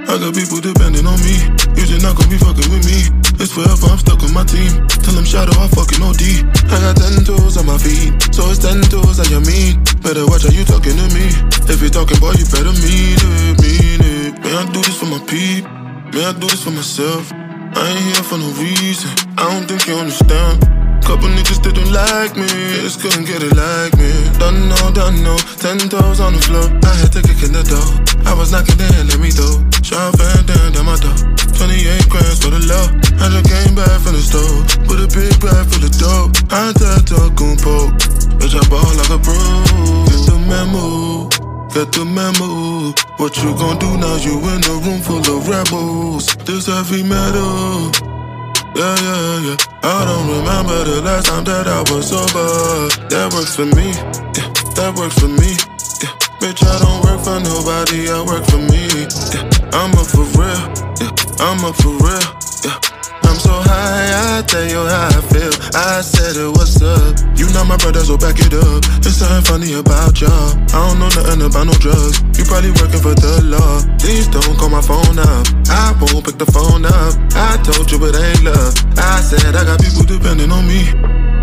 I got people depending on me. You just not gonna be fucking with me. It's forever, I'm stuck with my team. Tell them shadow, I fucking OD. I got 10 toes on my feet, so it's 10 toes that you mean. Better watch how you talking to me. If you talking, boy, you better mean it, mean it. May I do this for my peep? May I do this for myself? I ain't here for no reason. I don't think you understand. Couple niggas didn't like me, just couldn't get it like me. Don't know, 10 toes on the floor. I had to kick in the door. I was knocking in, let me through. Shot fan down my door. 28 grand for the love. I just came back from the store with a big bag full of dope. I had to goon poke. Bitch, I ball like a pro. Get the memo, get the memo. What you gon' do now? You in a room full of rebels. This heavy metal. Yeah. I don't remember the last time that I was sober. That works for me, yeah, that works for me, yeah. Bitch, I don't work for nobody, I work for me, yeah. I'm up for real, yeah, I'm up for real, yeah. I'm so high, I tell you how I feel. I said it, what's up? You know my brother, so back it up. There's something funny about y'all. I don't know nothing about no drugs. You probably working for the law. Please don't call my phone up. I won't pick the phone up. I told you it ain't love. I said I got people depending on me.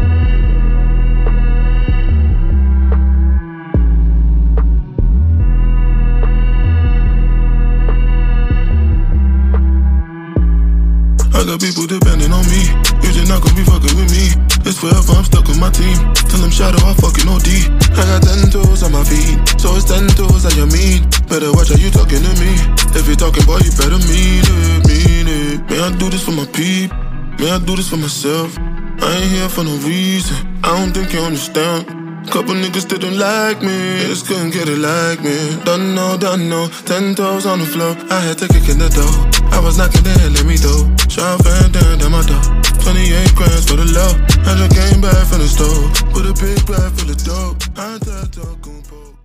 I got people depending on me. You just not gonna be fucking with me. It's forever, I'm stuck with my team. Tell them shadow, I fucking OD. I got 10 toes on my feet, so it's 10 toes that you mean. Better watch how you talking to me. If you talking, boy, you better mean it, mean it. May I do this for my peep? May I do this for myself? I ain't here for no reason. I don't think you understand. Couple niggas didn't like me, just couldn't get it like me. Don't know, 10 toes on the floor. I had to kick in the door. I was knocking in, let me through. Shot fan down my door. 28 grand for the love. I just came back from the store with a big bag full of dope. I had to goon poke.